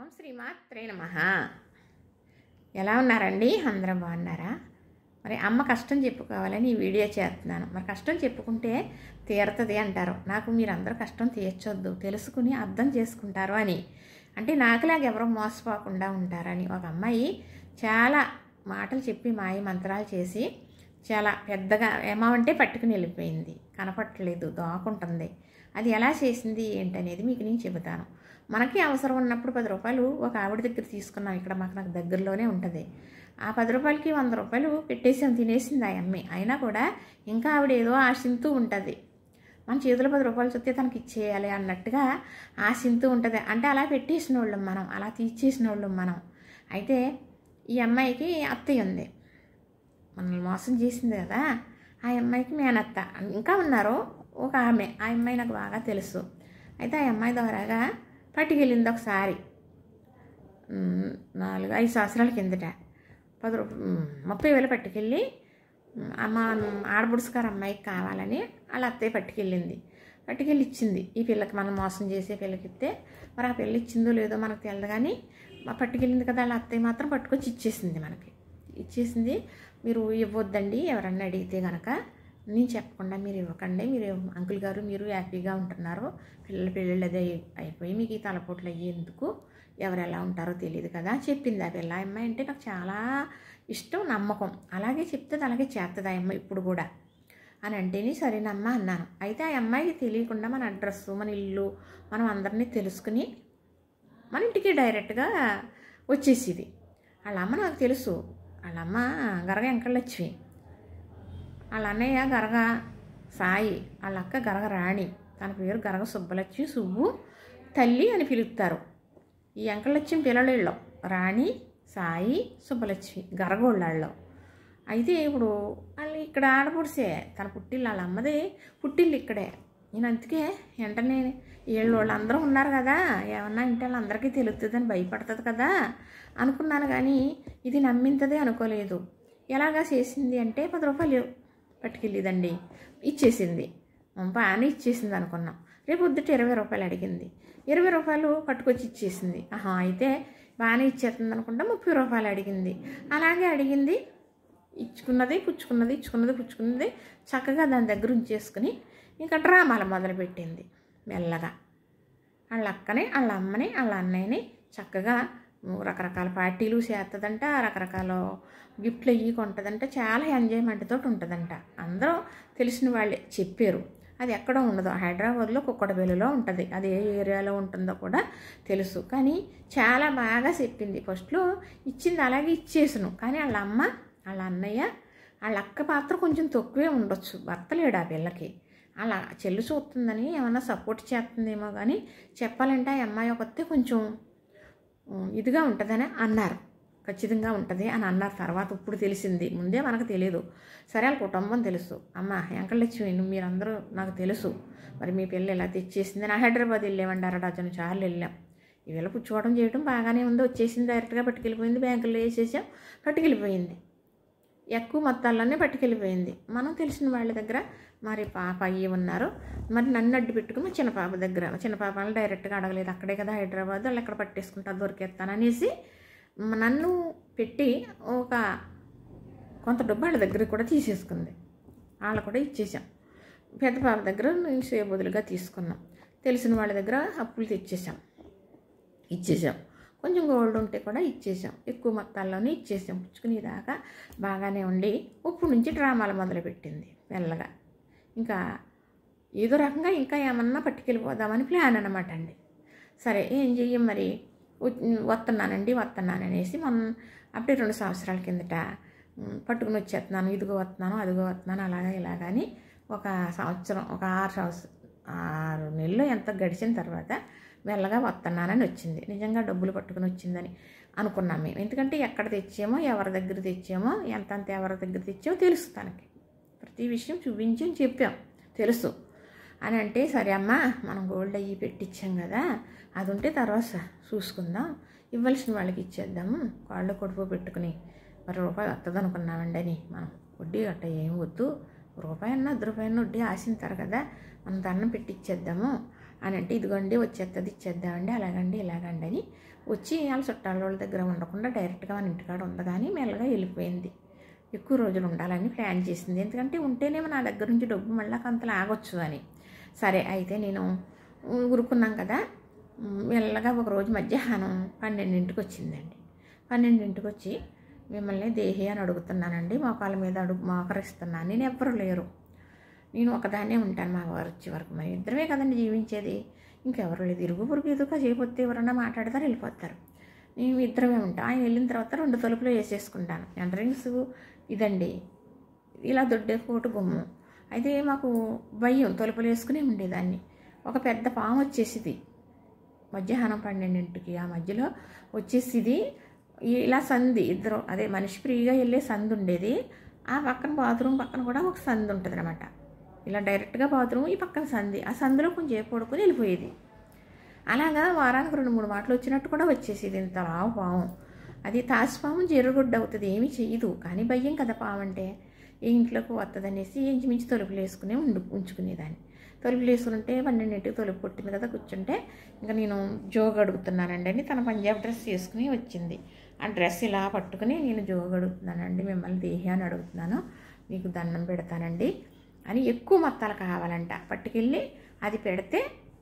ఓం శ్రీమాత్రే నమః. ఎలా ఉన్నారండి? అందరూ బాగున్నారా? మరి అమ్మ కష్టం చెప్పుకోవాలని ఈ వీడియో చేస్తున్నాను. మరి కష్టం చెప్పుకుంటే తీరుతుంది అంటారు. నాకు మీరందరూ కష్టం తీర్చొద్దు, తెలుసుకుని అర్థం చేసుకుంటారు అని. అంటే నాకులాగా ఎవరో మోసపోకుండా ఉంటారని. ఒక అమ్మాయి చాలా మాటలు చెప్పి మాయ మంత్రాలు చేసి చాలా పెద్దగా ఏమంటే పట్టుకుని వెళ్ళిపోయింది. కనపట్టలేదు, దోకుంటుంది. అది ఎలా చేసింది ఏంటనేది మీకు నేను చెబుతాను. మనకి అవసరం ఉన్నప్పుడు 10 రూపాయలు ఒక ఆవిడ దగ్గర తీసుకున్నాం. ఇక్కడ నాకు దగ్గరలోనే ఉంటుంది. ఆ 10 రూపాయలకి 100 రూపాయలు పెట్టేసాం, తినేసింది ఆ అమ్మాయి. అయినా కూడా ఇంకా ఆవిడ ఏదో ఆశిస్తూ ఉంటుంది. మన చేతిలో 10 రూపాయలు చూస్తే తనకి ఇచ్చేయాలి అన్నట్టుగా ఆశిస్తూ ఉంటుంది. అంటే అలా పెట్టేసిన వాళ్ళం మనం, అలా తీర్చేసిన వాళ్ళం మనం. అయితే ఈ అమ్మాయికి అత్తయ్య ఉంది, మనల్ని మోసం చేసింది కదా. ఆ అమ్మాయికి మేనత్త ఇంకా ఉన్నారు, ఒక ఆమె. ఆ అమ్మాయి నాకు బాగా తెలుసు. అయితే ఆ అమ్మాయి ద్వారాగా పట్టుకెళ్ళింది ఒకసారి 4-5 సంవత్సరాల కిందట 30,000 పట్టుకెళ్ళి అమ్మ ఆడబుడుసుగారు అమ్మాయికి కావాలని వాళ్ళ అత్తయ్య పట్టుకెళ్ళి ఇచ్చింది. ఈ పిల్లకి మనం మోసం చేసే పిల్లకి ఇస్తే మరి ఆ పిల్ల ఇచ్చిందో లేదో మనకు తెలియదు, కానీ పట్టుకెళ్ళింది కదా. వాళ్ళ అత్తయ్య మాత్రం పట్టుకొచ్చి ఇచ్చేసింది. మీరు ఇవ్వద్దండి, ఎవరన్నా అడిగితే కనుక నేను చెప్పకుండా మీరు ఇవ్వకండి. మీరు అంకుల్ గారు మీరు హ్యాపీగా ఉంటున్నారు, పెళ్ళిళ్ళు అదే అయిపోయి మీకు ఈ తలపోట్లు అయ్యేందుకు, ఎవరు ఎలా ఉంటారో తెలియదు కదా చెప్పింది ఆ పిల్ల. ఆ అమ్మాయి అంటే నాకు చాలా ఇష్టం, నమ్మకం. అలాగే చెప్తుంది, అలాగే చేస్తుంది ఆ అమ్మాయి ఇప్పుడు కూడా అని అంటేనే సరేనమ్మా అన్నాను. అయితే ఆ అమ్మాయికి తెలియకుండా మన అడ్రస్సు, మన ఇల్లు, మనం అందరినీ తెలుసుకుని మన ఇంటికి డైరెక్ట్గా వచ్చేసేది. వాళ్ళ అమ్మ నాకు తెలుసు. వాళ్ళ అమ్మ గరగ వెంకటలక్ష్మి, వాళ్ళ అన్నయ్య గరగ సాయి, వాళ్ళ అక్క గరగ రాణి, తన పేరు గరగ సుబ్బలక్ష్మి. సుబ్బు తల్లి అని పిలుస్తారు. ఈ వెంకటలక్ష్మి పిల్లలు రాణి, సాయి, సుబ్బలక్ష్మి గరగోళ్ళలో. అయితే ఇప్పుడు వాళ్ళు ఇక్కడ ఆడపడిసే, తన పుట్టిల్లు వాళ్ళ అమ్మది పుట్టిల్లు ఇక్కడే. నేను అందుకే వెంటనే వాళ్ళందరూ ఉన్నారు కదా, ఏమన్నా ఇంటే వాళ్ళందరికీ తెలుస్తుందని భయపడుతుంది కదా అనుకున్నాను, కానీ ఇది నమ్మింతదే అనుకోలేదు. ఎలాగా చేసింది అంటే 10 రూపాయలు పట్టుకెళ్ళిదండి, ఇచ్చేసింది. బాగానే ఇచ్చేసింది అనుకున్నాం. రేపు పొద్దుట 20 రూపాయలు అడిగింది, 20 రూపాయలు పట్టుకొచ్చి ఇచ్చేసింది. అయితే బాగానే ఇచ్చేస్తుంది అనుకుంటా 30 రూపాయలు అడిగింది. అలాగే అడిగింది, ఇచ్చుకున్నది పుచ్చుకున్నది చక్కగా దాని దగ్గర ఉంచేసుకుని ఇంకా డ్రామాలు మొదలుపెట్టింది మెల్లగా. వాళ్ళ అక్కని, వాళ్ళ అమ్మని, వాళ్ళ అన్నయ్యని చక్కగా రకరకాల పార్టీలు చేస్తుందంట, రకరకాల గిఫ్ట్లు అయ్యి కొంటుందంట, చాలా ఎంజాయ్మెంట్ తోటి ఉంటుందంట. అందరూ తెలిసిన వాళ్ళే చెప్పారు. అది ఎక్కడో ఉండదు, హైదరాబాద్లో కుక్కడపల్లిలో ఉంటుంది. అది ఏ ఏరియాలో ఉంటుందో కూడా తెలుసు. కానీ చాలా బాగా చెప్పింది. ఫస్ట్లో ఇచ్చింది అలాగే ఇచ్చేసాను, కానీ వాళ్ళ అమ్మ, వాళ్ళ అన్నయ్య, వాళ్ళ అక్క పాత్ర కొంచెం తక్కువే ఉండొచ్చు. భర్త లేడు ఆ పిల్లకి. అలా చెల్లి చూస్తుందని ఏమన్నా సపోర్ట్ చేస్తుందేమో, కానీ చెప్పాలంటే ఆ అమ్మాయి ఒకతే కొంచెం ఇదిగా ఉంటుందని అన్నారు. ఖచ్చితంగా ఉంటుంది అని అన్నారు. తర్వాత ఇప్పుడు తెలిసింది, ముందే మనకు తెలియదు. సరే వాళ్ళ కుటుంబం తెలుసు. అమ్మ వెంకటలక్ష్మి మీరందరూ నాకు తెలుసు, మరి మీ పిల్ల ఇలా తెచ్చేసింది. నా హైదరాబాద్ వెళ్ళామండి, 6 డజన్ సార్లు వెళ్ళాం. ఈవేళ పుచ్చుకోవడం చేయడం బాగానే ఉంది. వచ్చేసింది, డైరెక్ట్గా పట్టుకెళ్ళిపోయింది, బ్యాంకులో వేసేసాం, పట్టుకెళ్ళిపోయింది. ఎక్కువ మొత్తాల్లోనే పట్టుకెళ్ళిపోయింది. మనం తెలిసిన వాళ్ళ దగ్గర మరి పాప అయ్యి ఉన్నారు. మరి నన్ను అడ్డు పెట్టుకుని చిన్న పాప దగ్గర, చిన్న పాపని డైరెక్ట్గా అడగలేదు, అక్కడే కదా హైదరాబాద్, వాళ్ళు ఎక్కడ పట్టేసుకుంటా దొరికేస్తాననేసి నన్ను పెట్టి ఒక కొంత డబ్బు వాళ్ళ దగ్గర కూడా తీసేసుకుంది. వాళ్ళు కూడా ఇచ్చేసాం. పెద్ద పాప దగ్గర నేను సేబుదులుగా తీసుకున్నాం. తెలిసిన వాళ్ళ దగ్గర అప్పులు ఇచ్చేసాం. కొంచెం గోల్డ్ ఉంటే కూడా ఇచ్చేసాం. ఎక్కువ మొత్తాల్లోనే ఇచ్చేసాం. పుచ్చుకునేదాకా బాగానే ఉండి ఉప్పు నుంచి డ్రామాలు మొదలుపెట్టింది మెల్లగా. ఇంకా ఏదో రకంగా ఇంకా ఏమన్నా పట్టుకెళ్ళిపోదామని ప్లాన్ అనమాట అండి. సరే ఏం చెయ్యం మరి, వస్తున్నాననేసి మొన్న అప్పుడే 2 సంవత్సరాల కిందట పట్టుకుని వచ్చేస్తున్నాను, ఇదిగో వస్తున్నాను, అదిగో వస్తున్నాను, అలాగా ఇలాగని ఒక సంవత్సరం, ఒక 6 నెలలు ఎంత గడిచిన తర్వాత మెల్లగా వస్తున్నానని వచ్చింది. నిజంగా డబ్బులు పట్టుకుని వచ్చిందని అనుకున్నాం మేము. ఎందుకంటే ఎక్కడ తెచ్చామో, ఎవరి దగ్గర తెచ్చామో, ఎంతంత ఎవరి దగ్గర తెచ్చామో తెలుసు తనకి. ప్రతి విషయం చూపించి చెప్పాం, తెలుసు అని అంటే, సరే అమ్మా మనం గోల్డ్ అయ్యి పెట్టించాం కదా, అది ఉంటే తర్వాత చూసుకుందాం, ఇవ్వాల్సిన వాళ్ళకి ఇచ్చేద్దాము, కాళ్ళు కొడుపు పెట్టుకుని 10 రూపాయలు వస్తుంది అనుకున్నామండి అని. మనం వడ్డీ గట్ట ఏం వద్దు, రూపాయన్నా 10 రూపాయన్న వడ్డీ ఆశించారు కదా, మనం దండం పెట్టి ఇచ్చేద్దాము అని అంటే, ఇదిగోండి వచ్చేస్తుంది ఇచ్చేద్దామండి, అలాగండి ఇలాగండి అని వచ్చి వాళ్ళ చుట్టాల వాళ్ళ దగ్గర ఉండకుండా డైరెక్ట్గా మన ఇంటికాడ ఉండగాని మెల్లగా వెళ్ళిపోయింది. ఎక్కువ రోజులు ఉండాలని ప్లాన్ చేసింది. ఎందుకంటే ఉంటేనేమో నా దగ్గర నుంచి డబ్బు మళ్ళీ అంతలా ఆగొచ్చు అని. సరే అయితే నేను ఊరుకున్నాం కదా. మెల్లగా ఒకరోజు మధ్యాహ్నం 12ంటికి వచ్చిందండి. 12ంటికి వచ్చి మిమ్మల్ని దేహి అని అడుగుతున్నానండి, మోకాళ్ళ మీద మోకరిస్తున్నాను. నేను ఎవ్వరు లేరు, నేను ఒకదాన్నే ఉంటాను మా వారు వచ్చే వరకు. మరి ఇద్దరమే కదండి జీవించేది, ఇంకెవరు లేదు. ఇరుగు పొరుగు ఎదుగా చేయకపోతే ఎవరన్నా మాట్లాడతారు, వెళ్ళిపోతారు. మేము ఇద్దరమే ఉంటాం. ఆయన వెళ్ళిన తర్వాత 2 తలుపులు వేసేసుకుంటాను. ఎంట్రన్స్ ఇదండి, ఇలా దొడ్డే కోటు గుమ్మం. అయితే మాకు భయం, తలుపులు వేసుకునే ఉండేదాన్ని. ఒక పెద్ద పాము వచ్చేసిది మధ్యాహ్నం 12ంటికి. ఆ మధ్యలో వచ్చేసిది. ఇలా సంది ఇద్దరు, అదే మనిషి ఫ్రీగా వెళ్ళే సంది ఉండేది. ఆ పక్కన బాత్రూమ్ పక్కన కూడా ఒక సంది ఉంటుంది అనమాట. ఇలా డైరెక్ట్గా బాత్రూమ్, ఈ పక్కన సంది. ఆ సందిలో కొంచెం పడుకొని వెళ్ళిపోయేది. అలాగా వారానికి 2-3 మాటలు వచ్చినట్టు కూడా వచ్చేసేది. ఇంత రావు పాము. అది తాసిపాము జీరగొడ్డు అవుతుంది, ఏమీ చెయ్యదు. కానీ భయం కదా పాము అంటే. ఏ ఇంట్లోకి వస్తుంది అనేసి ఇంచుమించు తలుపులు వేసుకుని ఉంచుకునేదాన్ని. తలుపులు వేసుకుంటే 12ంటికి తలుపు కొట్టింది కదా, కూర్చుంటే ఇంకా నేను జోగు అడుగుతున్నానండి అని తన పంజాబ్ డ్రెస్ వేసుకుని వచ్చింది. ఆ డ్రెస్ ఇలా పట్టుకుని నేను జోగు అడుగుతున్నానండి, మిమ్మల్ని దేహి అని అడుగుతున్నాను, మీకు దండం పెడతానండి అని. ఎక్కువ మొత్తాలు కావాలంట. పట్టుకెళ్ళి అది పెడితే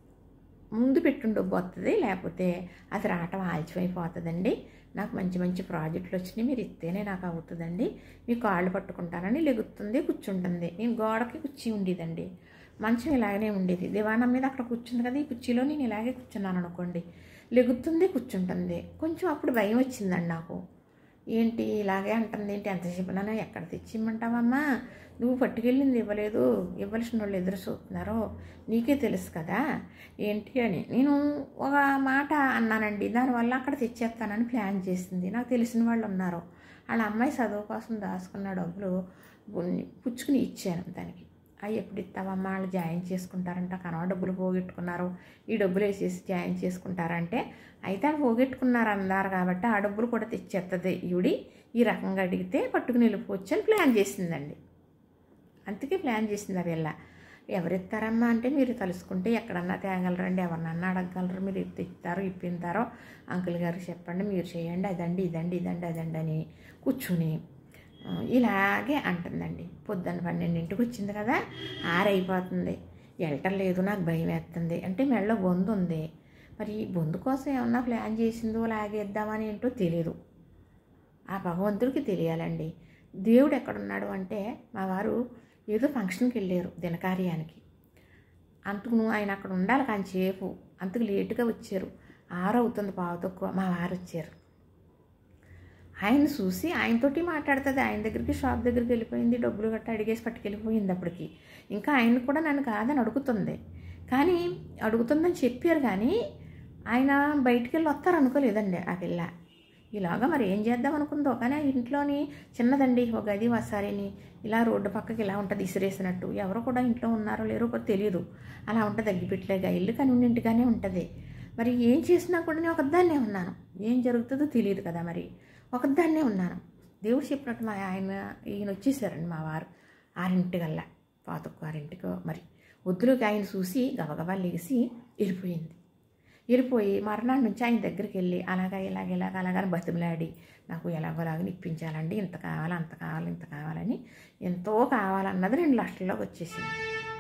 ముందు పెట్టుకుని డబ్బు వస్తుంది, లేకపోతే అది రావటం ఆలస్యం అయిపోతుందండి. నాకు మంచి మంచి ప్రాజెక్టులు వచ్చినాయి, మీరు ఇస్తేనే నాకు అవుతుందండి, మీ కాళ్ళు పట్టుకుంటానని లెగుతుంది, కూర్చుంటుంది. నేను గోడకి కుర్చీ ఉండేదండి, మంచం ఇలాగనే ఉండేది. దివాణం మీద అక్కడ కూర్చుంది కదా, ఈ కుర్చీలో నేను ఇలాగే కూర్చున్నాను అనుకోండి, లెగుతుంది, కూర్చుంటుంది. కొంచెం అప్పుడు భయం వచ్చిందండి నాకు. ఏంటి ఇలాగే అంటుంది ఏంటి, ఎంతసేపు నన్ను ఎక్కడ తెచ్చిమ్మంటావమ్మా, నువ్వు పట్టుకెళ్ళింది ఇవ్వలేదు, ఇవ్వాల్సిన వాళ్ళు ఎదురు చూస్తున్నారో నీకే తెలుసు కదా ఏంటి అని నేను ఒక మాట అన్నానండి. దానివల్ల అక్కడ తెచ్చేస్తానని ప్లాన్ చేసింది. నాకు తెలిసిన వాళ్ళు ఉన్నారు, వాళ్ళ అమ్మాయి చదువు కోసం దాచుకున్న డబ్బులు పుచ్చుకుని ఇచ్చాను దానికి. అవి ఎప్పుడు ఇస్తావమ్మా, వాళ్ళు జాయిన్ చేసుకుంటారంట, కనవ డబ్బులు పోగొట్టుకున్నారు, ఈ డబ్బులు వేసేసి జాయిన్ చేసుకుంటారంటే, అయితే వాళ్ళు పోగొట్టుకున్నారు అన్నారు కాబట్టి ఆ డబ్బులు కూడా తెచ్చేస్తుంది ఈవిడి, ఈ రకంగా అడిగితే పట్టుకుని వెళ్ళిపోవచ్చు అని ప్లాన్ చేసిందండి. అందుకే ప్లాన్ చేసింది. అవి వెళ్ళా ఎవరిస్తారమ్మా అంటే, మీరు తలుసుకుంటే ఎక్కడన్నా తేగలరండి, ఎవరినన్నా అడగగలరు, మీరు ఇస్తారో ఇప్పింతారో అంకుల్ గారికి చెప్పండి, మీరు చేయండి, అదండి ఇదండి ఇదండి అదండి అని కూర్చుని ఇలాగే అంటుందండి. పొద్దున్న 12ంటికి వచ్చింది కదా, 6 అయిపోతుంది, వెళ్ళటం లేదు, నాకు భయం వేస్తుంది. అంటే మెడలో బొందు ఉంది, మరి బొందు కోసం ఏమన్నా ప్లాన్ చేసిందో లాగేద్దామని ఏంటో తెలియదు, ఆ భగవంతుడికి తెలియాలండి. దేవుడు ఎక్కడున్నాడు అంటే, మా వారు ఏదో ఫంక్షన్కి వెళ్ళారు దినకార్యానికి, అందుకు ఆయన అక్కడ ఉండాలి కానీ సేపు, అందుకు లేటుగా వచ్చారు. 6 అవుతుంది, పావు తక్కువ మా వారు వచ్చారు. ఆయన చూసి ఆయనతోటి మాట్లాడుతుంది, ఆయన దగ్గరికి షాప్ దగ్గరికి వెళ్ళిపోయింది, డబ్బులు గట్ట అడిగేసి పట్టుకెళ్ళిపోయింది. అప్పటికి ఇంకా ఆయన కూడా నన్ను కాదని అడుగుతుంది, కానీ అడుగుతుందని చెప్పారు కానీ ఆయన బయటికి వెళ్ళి వస్తారు అనుకోలేదండి ఆ పిల్ల. ఇలాగా మరి ఏం చేద్దాం అనుకుందో, కానీ ఆ ఇంట్లోని చిన్నదండి, ఒక గది వసారిని ఇలా రోడ్డు పక్కకి ఇలా ఉంటుంది ఇసిరేసినట్టు, ఎవరో కూడా ఇంట్లో ఉన్నారో లేరో కూడా తెలియదు, అలా ఉంటుంది అగ్గిపెట్టలేగా ఇల్లు, కానీ ఇంటిగానే ఉంటుంది. మరి ఏం చేసినా కూడా నేను ఒకదాన్నే ఉన్నాను, ఏం జరుగుతుందో తెలియదు కదా, మరి ఒకదాన్నే ఉన్నాను. దేవుడు చెప్పినట్టు ఈయన వచ్చేసారండి మా వారు 6ంటికల్లా, పాతకు 6ంటికో మరి. వద్దులోకి ఆయన చూసి గబగబా లేచి వెళ్ళిపోయి మర్నాడు నుంచి ఆయన దగ్గరికి వెళ్ళి అలాగని బతిమలాడి, నాకు ఎలాగోలాగని ఇప్పించాలండి, ఇంత కావాలి అంత కావాలి ఇంత కావాలని, ఎంతో కావాలన్నది 2 లక్షల్లోకి వచ్చేసింది.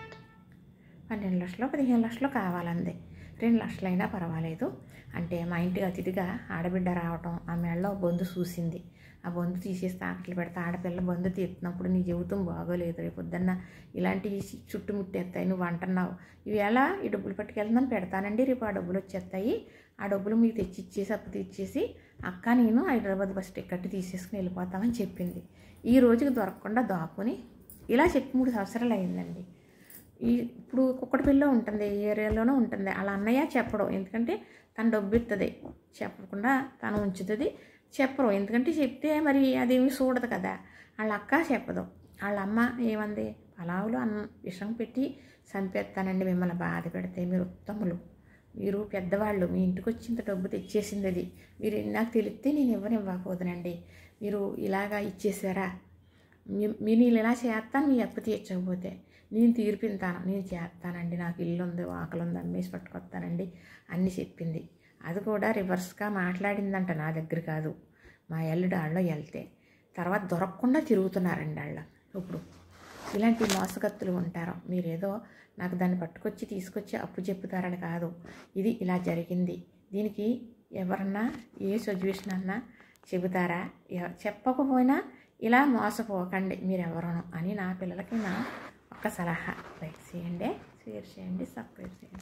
12 లక్షలు 15 లక్షలు కావాలంది. 2 లక్షలైనా పర్వాలేదు అంటే, మా ఇంటికి అతిథిగా ఆడబిడ్డ రావటం, ఆ మెడలో బొందు చూసింది, ఆ బొందు తీసేసి తాకట్లు పెడతా, ఆడపిల్ల బొందు తీస్తున్నప్పుడు నీ జీవితం బాగోలేదు, రేపు పొద్దున్న ఇలాంటివి చుట్టుముట్టేస్తాయి, నువ్వు అంటున్నావు, ఇవి ఎలా ఈ డబ్బులు పట్టుకెళ్తుందని పెడతానండి, రేపు ఆ డబ్బులు వచ్చేస్తాయి, ఆ డబ్బులు మీకు తెచ్చిచ్చేసి అప్పు తీసేసి అక్క నేను హైదరాబాద్ బస్ టికెట్ తీసేసుకుని వెళ్ళిపోతామని చెప్పింది. ఈ రోజుకి దొరకకుండా దాక్కుని ఇలా చెప్పి 3 సంవత్సరాలు అయిందండి. ఇప్పుడు కుక్కటిపల్లిలో ఉంటుంది, ఈ ఏరియాలోనే ఉంటుంది. అలా అన్నయ్య చెప్పడం, ఎందుకంటే తను డబ్బు ఇస్తుంది, చెప్పకుండా తను ఉంచుతుంది, చెప్పరు, ఎందుకంటే చెప్తే మరి అదేమి చూడదు కదా. వాళ్ళ అక్క చెప్పదు, వాళ్ళ అమ్మ ఏమంది, పలావులు విషం పెట్టి చంపేస్తానండి మిమ్మల్ని బాధ పెడితే, మీరు ఉత్తములు, మీరు పెద్దవాళ్ళు, మీ ఇంటికి వచ్చింత డబ్బు తెచ్చేసింది అది, మీరు నాకు తెలిస్తే నేను ఇవ్వకపోదునండి, మీరు ఇలాగా ఇచ్చేసారా, మీరు ఇలా చేస్తాను, మీ అప్పు తీర్చకపోతే నేను తీర్పింతాను, నేను చేస్తానండి, నాకు ఇల్లు ఉంది వాకలు ఉంది అమ్మేసి పట్టుకొస్తానండి అన్నీ చెప్పింది. అది కూడా రివర్స్గా మాట్లాడిందంట, నా దగ్గర కాదు, మా ఎల్లుడు వాళ్ళు వెళ్తే. తర్వాత దొరకకుండా తిరుగుతున్నారండి వాళ్ళు. ఇప్పుడు ఇలాంటి మోసగత్తులు ఉంటారు. మీరేదో నాకు దాన్ని పట్టుకొచ్చి తీసుకొచ్చి అప్పు చెప్పుతారని కాదు, ఇది ఇలా జరిగింది. దీనికి ఎవరన్నా ఏ సొల్యూషన్ అన్నా చెబుతారా? చెప్పకపోయినా ఇలా మోసపోకండి మీరెవరను అని నా పిల్లలకి నా ఒక సలహా. లైక్ చేయండి, షేర్ చేయండి, సబ్స్క్రైబ్ చేయండి.